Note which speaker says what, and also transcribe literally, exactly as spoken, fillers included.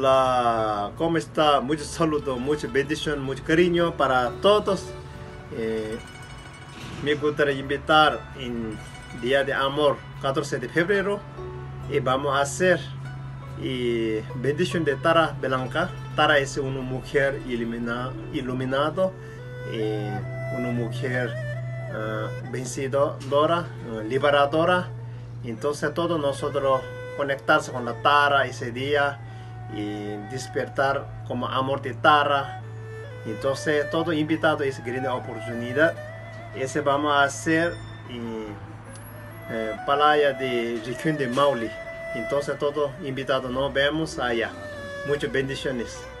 Speaker 1: Hola, ¿cómo está? Muchos saludos, mucha bendición, mucho cariño para todos. Eh, me gustaría invitar en Día de Amor, catorce de febrero, y vamos a hacer y bendición de Tara Blanca. Tara es una mujer ilumina, iluminada, eh, una mujer uh, vencedora, uh, liberadora. Entonces todos nosotros conectarse con la Tara ese día y despertar como amor de Tara. Entonces todo invitado a esa gran oportunidad. Ese vamos a hacer en eh, playa de Rincón de Maule. Entonces todos invitados nos vemos allá. Muchas bendiciones.